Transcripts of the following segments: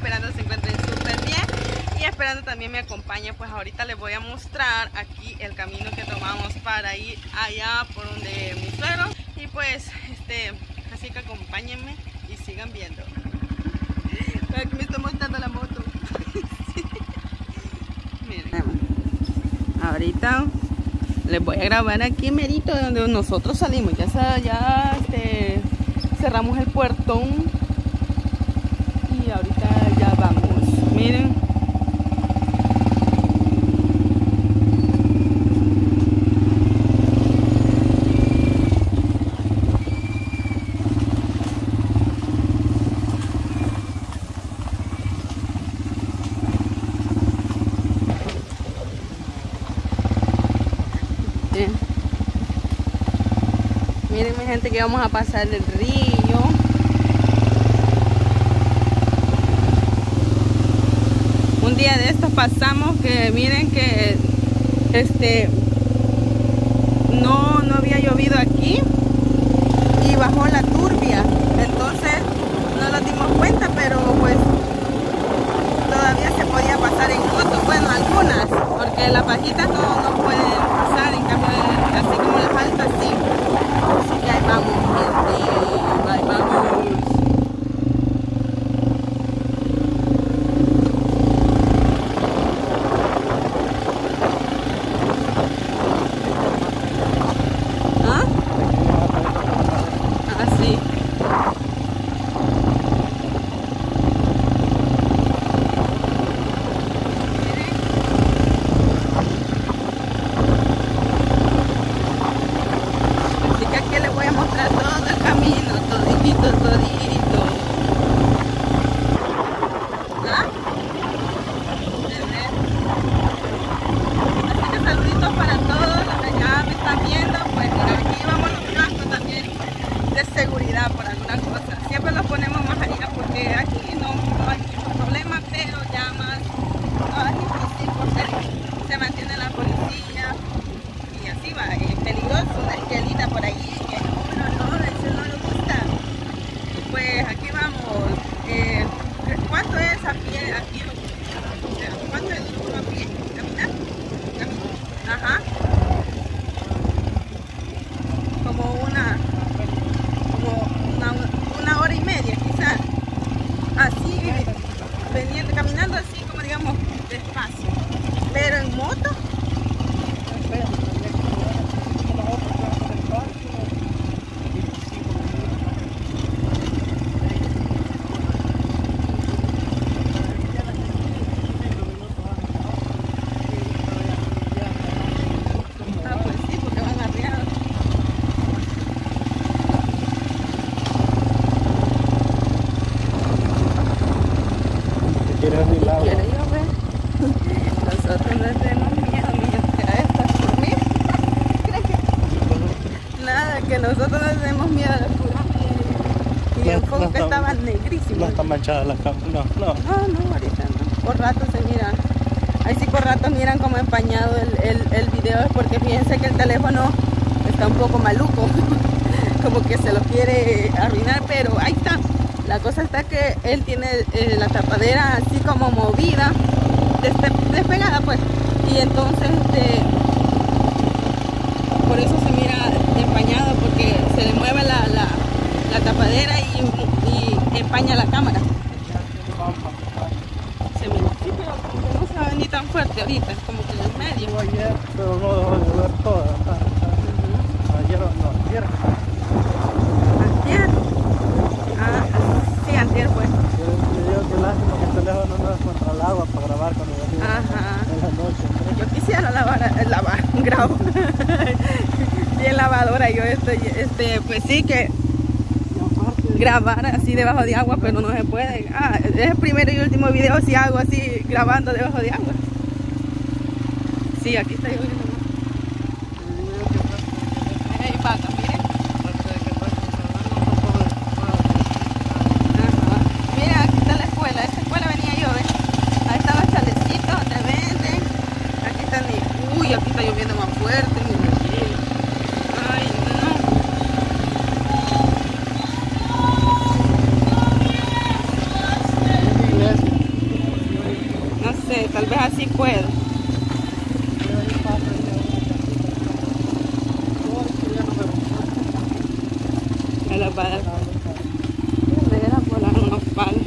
esperando se encuentren súper bien y esperando también me acompañen. Pues ahorita les voy a mostrar aquí el camino que tomamos para ir allá por donde mi suegro. Y pues, así que acompáñenme y sigan viendo. Aquí me estoy montando la moto. Sí. Miren. Ahorita les voy a grabar aquí merito donde nosotros salimos. Ya cerramos el puertón y ahorita ya vamos. Miren. Miren mi gente que vamos a pasar el río. Un día de estos pasamos que miren que no había llovido aquí y bajó la turbia. Entonces no nos dimos cuenta, pero pues todavía se podía pasar en moto. Bueno, algunas, porque las bajitas no pueden pasar, en cambio así como las altas sí. Así que ahí vamos, gente, ahí vamos. ¿Ah? Ah, sí. Todito. ¿Ah? Así que saluditos para todos los que ya me están viendo. Pues aquí vamos los cascos también de seguridad por algunas cosas. Siempre los ponemos más allá porque aquí no hay ningún problema, pero ya más difícil porque se mantiene la policía y así va. Es peligroso, una esquelita por ahí. Pues aquí vamos. ¿Cuánto es a pie aquí? ¿Cuánto es uno a pie? ¿Caminar? Ajá. Como una hora y media quizás. Así, caminando así como digamos despacio. Pero en moto. Nosotros no tenemos miedo, mi gente, a estas por mí. ¿Crees que? Nada, que nosotros no tenemos miedo a las curvas. Y el foco que estaba negrísimo. No está manchada la cámara, no. No, ahorita no. Por rato se mira. Ahí sí por rato miran como empañado el video, es porque fíjense que el teléfono está un poco maluco. Como que se lo quiere arruinar, pero ahí está. La cosa está que él tiene la tapadera así como movida, despegada pues. Y entonces por eso se mira empañado, porque se le mueve la tapadera y empaña la cámara. Se mira, sí, pero como que no se va a venir tan fuerte ahorita, es como que en el medio. Ayer, pero no dejó de llover toda. Ayer no, ayer. ¿Antier? Ah, sí, antier fue. Yo digo que lástima que el teléfono no es contra el agua para grabar cuando yo en la noche. Yo quisiera grabo. Bien lavadora, yo pues sí que grabar así debajo de agua, pero no se puede. Es el primero y último video si hago así grabando debajo de agua. Sí, aquí está lloviendo. Ahí vaca, miren. Mira, aquí está la escuela. Esta escuela venía yo, ¿ves? Ahí están los chalecitos donde venden. Aquí están uy, aquí está lloviendo más fuerte. Ay, no. sí puedo. Me la para. Me deja volar unos palos.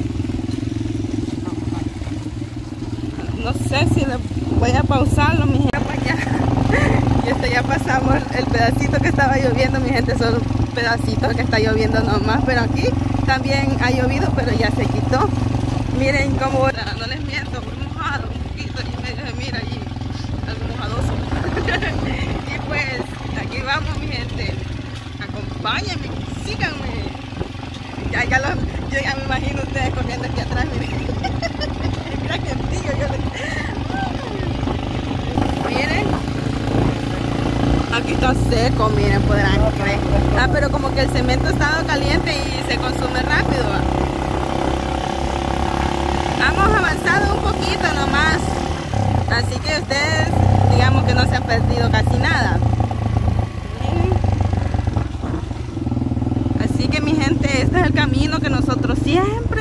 No sé si le voy a pausarlo, mi gente. Y ya pasamos el pedacito que estaba lloviendo, mi gente. Son pedacitos que está lloviendo nomás, pero aquí también ha llovido, pero ya se quitó. Miren cómo, no les miento, muy mojado un poquito, y medio se mira allí, algo mojadoso. Y pues, aquí vamos, mi gente. Acompáñenme, síganme. Yo ya me imagino ustedes corriendo aquí atrás, miren. Mira que frío, miren. Aquí está seco, miren, podrán creer. Ah, pero como que el cemento ha estado caliente y se consume rápido. Hemos avanzado un poquito nomás. Así que ustedes, digamos que no se han perdido casi nada. Así que mi gente, este es el camino que nosotros siempre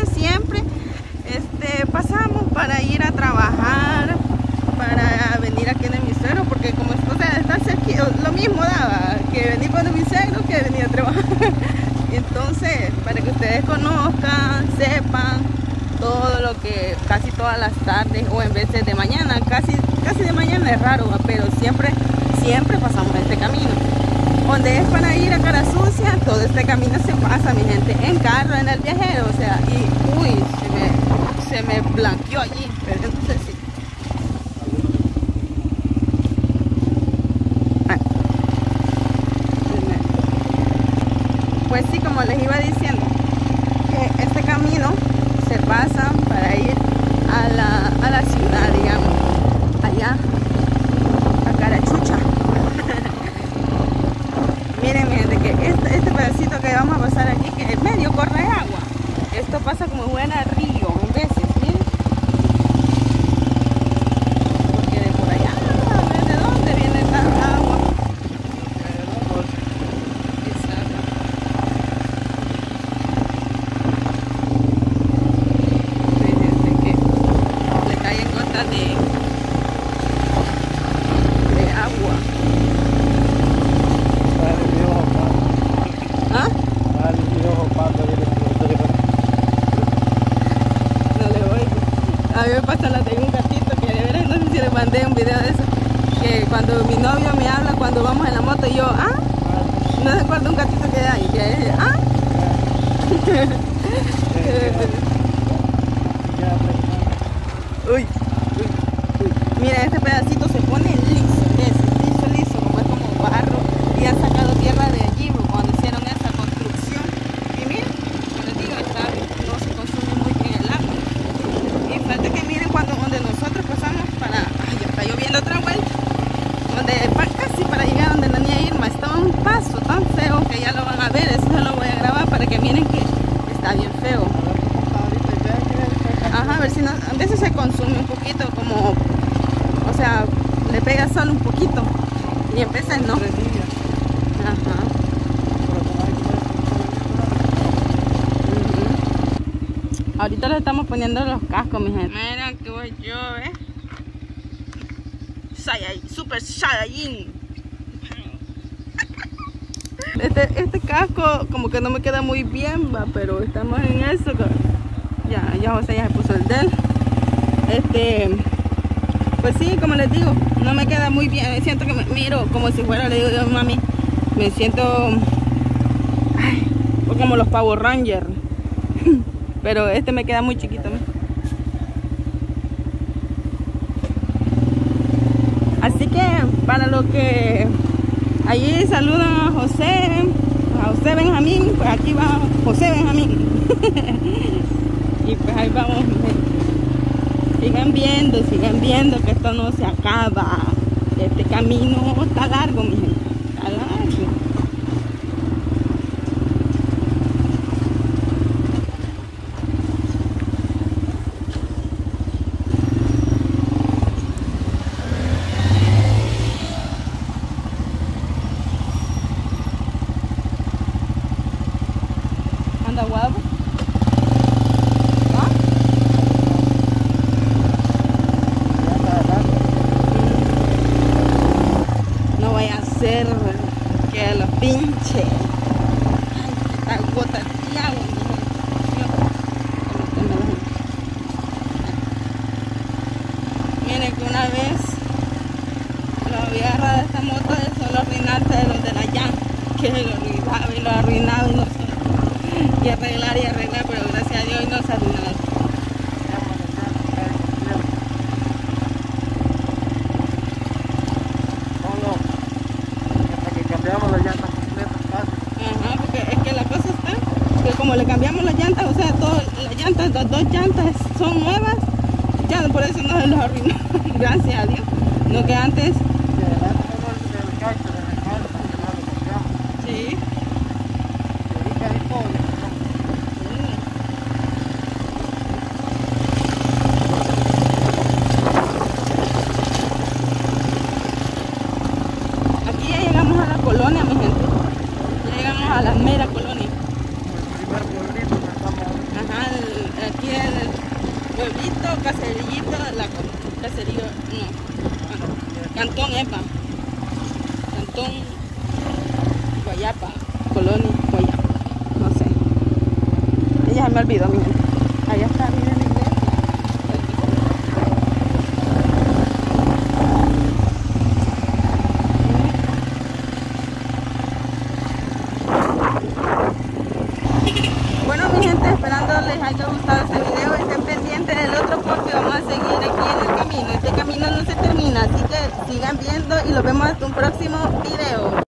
pasamos para ir a trabajar, para venir aquí en el Misero, porque como está cerca, lo mismo daba que venir con el Misero que venir a trabajar. Entonces, para que ustedes conozcan, sepan todo lo que casi todas las tardes o en veces de mañana, casi de mañana es raro, pero siempre pasamos este camino. Donde es para ir a Cara Sucia, todo este camino se pasa, mi gente, en carro, en el viajero, o sea, y uy, se me blanqueó allí, pero entonces sí. Pues sí, como les iba diciendo, que este camino se pasa para ir a la ciudad, digamos, allá a Carachucha. Miren, mi gente, que este pedacito que vamos a pasar aquí, que en medio corre agua, esto pasa como buena río en veces, miren, porque de por allá, ¿de dónde viene tanta agua? A mí me pasa la de un gatito que de veras no sé si le mandé un video de eso, que cuando mi novio me habla cuando vamos en la moto y yo, no se acuerda un gatito que hay, que es, uy. Mira, este pedacito se pone liso, como es como barro, y han sacado tierra de allí cuando hicieron esa construcción. Y miren, como les digo, no se consume muy bien el agua. Y falta que miren donde nosotros pasamos para, ya está lloviendo otra vuelta, casi para llegar donde la niña Irma, está un paso tan feo que ya lo van a ver, eso se lo voy a grabar para que miren que está bien feo. Ajá, a ver si no, a veces se consume un poquito, como, o sea, le pega solo un poquito y en veces no. Ajá. Ahorita le estamos poniendo los cascos, mi gente. Miren que voy yo, Super Saiyajin. Este casco como que no me queda muy bien, pero estamos en eso. Ya José ya se puso el de él. Pues sí, como les digo, no me queda muy bien. Siento que me miro como si fuera, le digo yo, mami, me siento como los Power Rangers. Pero este me queda muy chiquito. Así que para los que allí saludan a José Benjamín, pues aquí va José Benjamín. Y pues ahí vamos. Sigan viendo que esto no se acaba. Este camino está largo, mi gente. Está largo. Anda guapo. pinche. Ay, esta gota de agua. Miren que una vez lo había agarrado esta moto de solo arruinarse de los de la llanta, que lo arruinaba y no sé. Y arreglar, pero gracias a Dios no se ha arruinado. Ajá, porque es que la cosa está que como le cambiamos las llantas, o sea, las dos llantas son nuevas, ya por eso no se los arruinó, gracias a Dios. No que antes. Sí. Aquí ya llegamos a la colonia, mi gente. Ya llegamos a la mera colonia. Ajá, aquí el pueblito, caserillito, caserío, no, Cantón Epa, Cantón Guayapa, Colonia Guayapa, no sé. Ella se me olvidó, mi gente. Allá está, miren la iglesia. Bueno, mi gente, esperando les haya gustado este video. Estén pendientes del otro porque vamos a seguir aquí en el camino. Este camino no se termina, así que sigan viendo y los vemos hasta un próximo video.